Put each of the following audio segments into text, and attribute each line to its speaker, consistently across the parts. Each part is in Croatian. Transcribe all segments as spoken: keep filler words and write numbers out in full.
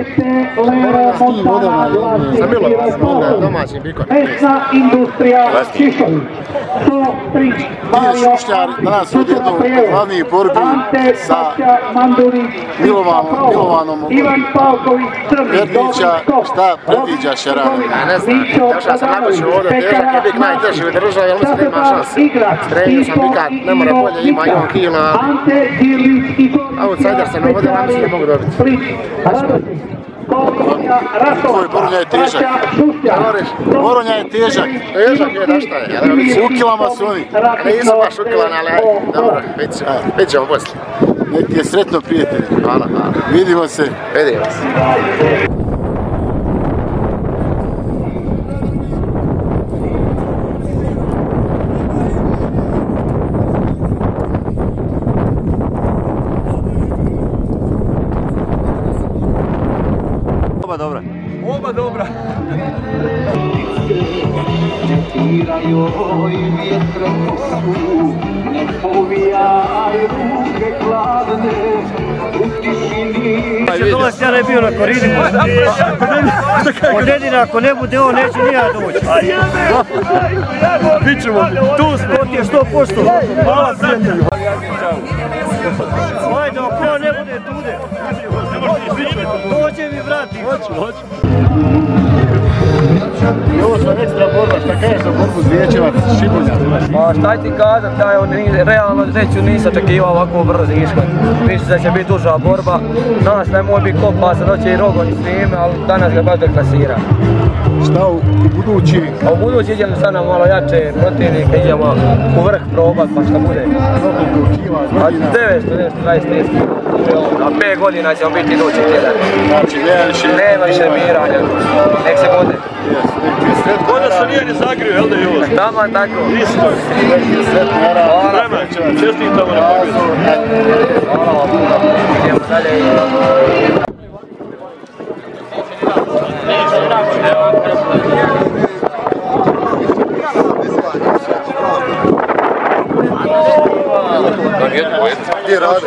Speaker 1: Sette Lero Montana Vlasnik
Speaker 2: domaćim bikom.
Speaker 1: Mesna industrija Čišović. sto tri Mario
Speaker 3: danas od jednog glavnih borbi sa Milovanom
Speaker 1: Ivan Pavković Crni.
Speaker 3: Vernića, šta predviđa Šerana?
Speaker 2: Ja ne znam, došao sam nabuću ovdje, težak je bik najteži u državi, ali mislim da ima šanse. Strenio sam bika, ne mora bolje, ima i on kila. Outsider se ne uvodi, ali mislim da mogu dobiti.
Speaker 3: Boronja je težak. Boronja je težak.
Speaker 2: Težak je, da šta je?
Speaker 3: U kilama su oni.
Speaker 2: Nisu baš u kilama, ali ajde, dobro, vidit ćemo poslije.
Speaker 3: Nek ti je sretno, prijatelj.
Speaker 2: Hvala, hvala.
Speaker 3: Vidimo se.
Speaker 2: Vidimo se.
Speaker 3: Oba dobra.
Speaker 4: Oba dobra.
Speaker 5: Dolazi, ja ne bio na koridinu. Jedina, ako ne bude on, neće ni ja doći.
Speaker 3: Bićemo, tu smo.
Speaker 5: To ti je sto posto. Hvala prijatelju. Ajde, ako on ne bude tude. Dođe mi vrati.
Speaker 3: Hoću, hoću. I ovo su ekstra borba, šta kažeš za borbu Zvijećevac, Šibunja?
Speaker 4: Ma šta ti kazat, ja realno reću nisam očekivao ovako brzo ishod. Mislim da će biti duža borba. Danas nemoj biti kopa, sad hoće i Rogon i svime, ali danas ga baš deklasira.
Speaker 3: Šta u budući?
Speaker 4: A u budući idemo sad na malo jače protivnike, idemo u vrh probat pa šta bude. A devetsto, devetsto dvadeset kila. Na pet godina ćemo biti idući tjedan.
Speaker 3: Znači, nema više...
Speaker 4: Nema više miranja, nek se bude.
Speaker 6: Voda se nije ni zagrio, jel da je ovo?
Speaker 4: Taman tako.
Speaker 6: Isto. Vrema, čestitamo na pobjedu.
Speaker 4: Hvala vam puno. Idemo dalje.
Speaker 3: Gdje rade?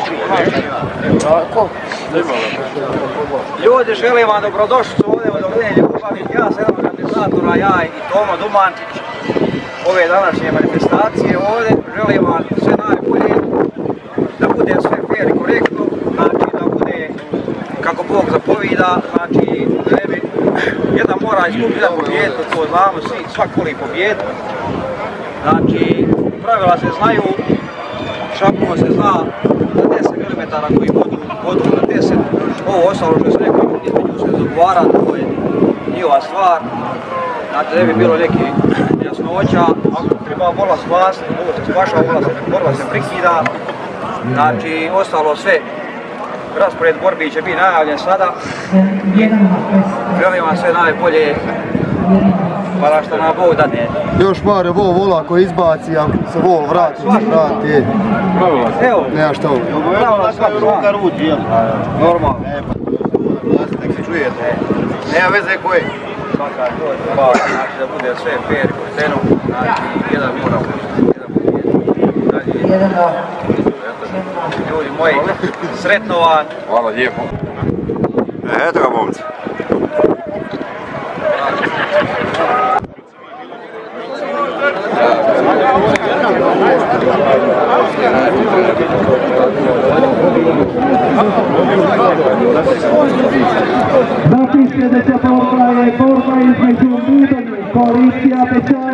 Speaker 4: Ljudi, želim vam dobrodošlicu ovdje od Ognjenja Ljubavi. Ja sam jedan organizatora, ja i Tomo Dumančić ove današnje manifestacije ovdje. Želim vam sve najbolje, da bude sve fair i korektno, znači da bude kako Bog zapovida, znači da ne bi jedan mora izgubiti da pobjedu, to znamo svi, svak voli pobjedu. Znači, pravila se znaju, šapuno se zna na deset milimetara koji vodu, vodu na deset, ovo ostalo što se neko između se dogovara, to je njihova stvar, znači da ne bi bilo neki jasnoća, ako treba borba spasti, ovo se spašava, borba se prikida, znači ostalo sve, raspored borbi će biti najavljen sada, želim vam sve najbolje, hvala što nam Bog dane.
Speaker 3: Još Mario Vol vola koji izbaci, ako se Vol vrati, vrati.
Speaker 4: Evo.
Speaker 3: Nema šta ovo.
Speaker 4: Pravila svak ruka ruti, jel? Normalno.
Speaker 3: Nek se čuje to. Nema veze koje.
Speaker 4: Svaka to je treba, znači da bude sve fair i pošteno, znači jedan mora dalje. Ljudi moji, sretno vam.
Speaker 6: Hvala lijepo. Eto ga, momci.
Speaker 1: Znači sljedeća borba je borba između Midonje, koalicija Pečara.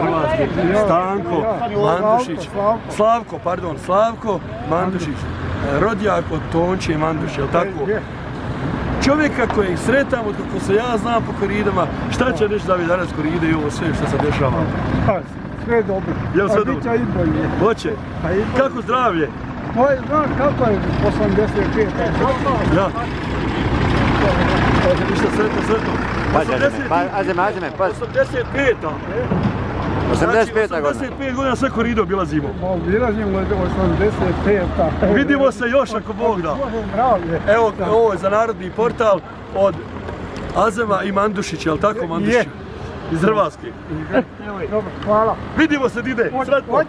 Speaker 6: Hrvatske, Stanko Mandušić, Slavko, pardon, Slavko Mandušić, rodijak od Tonče Mandušića, jel tako? Čovjeka kojeg sretam, od kako se ja znam po koridama, šta će reći David danas koride i ovo sve što se dešava?
Speaker 5: Sve dobro.
Speaker 6: Jel sve dobro?
Speaker 5: Bića i bolje.
Speaker 6: Hoće? Kako zdravlje?
Speaker 5: To je, znaš kako je, osamdeset pet.
Speaker 6: Ja. Ništa, sretno, sretno.
Speaker 2: Azeme, azeme, pazi.
Speaker 6: osamdeset peta.
Speaker 2: osamdeset peta godina.
Speaker 6: osamdeset pet godina sve koridor obilazimo.
Speaker 5: Obilazimo osamdeset peta.
Speaker 6: Vidimo se još ako Bog da. Evo, ovo je za narodni portal od Azema i Mandušića, jel tako Mandušić? Iz Hrvatske.
Speaker 5: Dobro, hvala.
Speaker 6: Vidimo se, Dide, sretno.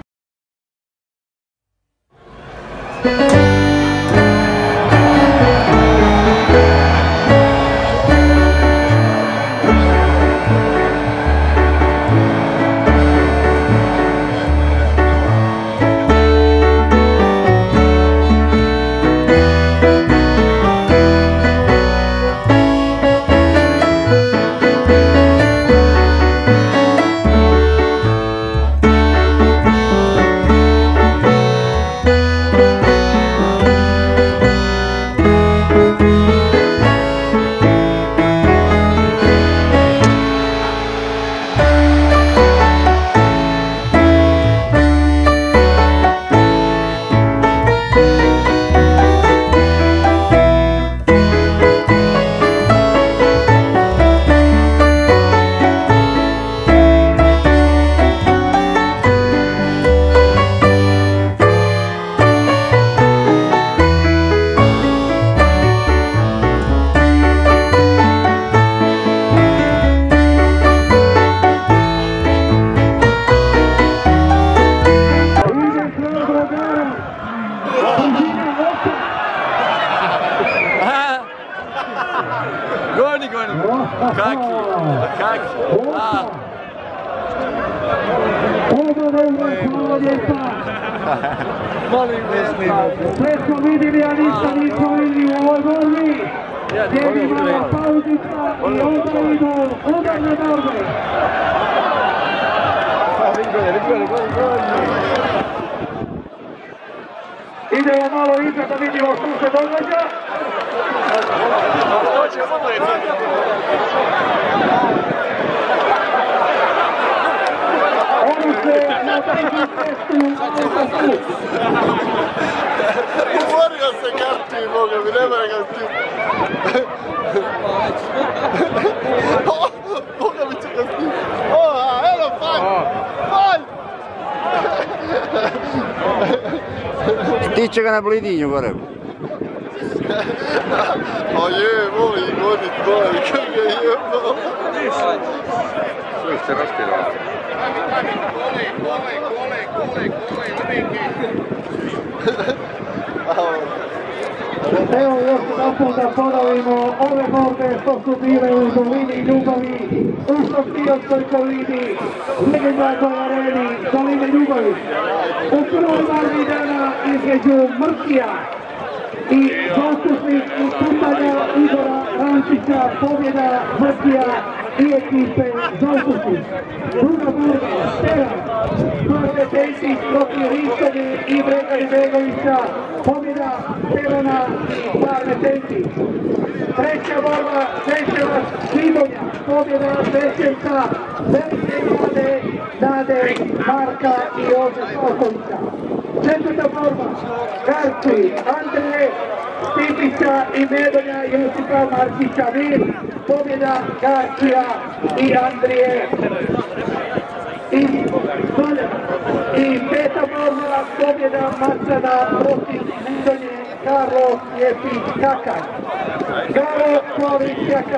Speaker 6: Goni, goni. Kaki, kaki.
Speaker 5: Molim, ne smijemo.
Speaker 1: Sve smo vidjeli, a ništa nismo vidjeli u ovoj borbi. Gdje imamo pauzica i onda idu udarne borbe. Idemo malo iza da vidimo što se događa. Oni se na treću cestu autoput.
Speaker 3: Umorio se karti, Boga mi, ne mora ga stići. Boga mi će ga stići. O, eno, panj! Panj!
Speaker 2: Stiće ga na blidinju gore.
Speaker 3: A je, voli gonit gore, kako ga jebao.
Speaker 2: Sve se raspirao.
Speaker 1: Evo još naput da ponovimo ove borbe što su bile u dolini Ljubavi, u Šampionskoj kolini, legendarnoj areni doline Ljubavi. U prvoj borbi dana između Mrkija i zastupnik iz pitanja Igora Rančića, pobjeda Mrkija i ekipe zastupnik. Druga borba, Stera, Marke Tejsić protiv Rištane i Bregani Begovića, pobjeda Stevana i Marke Tejsić. Treća borba, Šeševac Šidonja, pobjeda Šeševca, velike nade, nade Marka i Jože Slavkovića. Četvrta borba, Garci, Andreje, Stipića i Medonja Josipa Markića Vir, pobjeda Garcija i Andrije iz Dolja. I peta borba, pobjeda Macana protiv Medonje Karlo Jepić Kakar. Karlo Slović Kakar.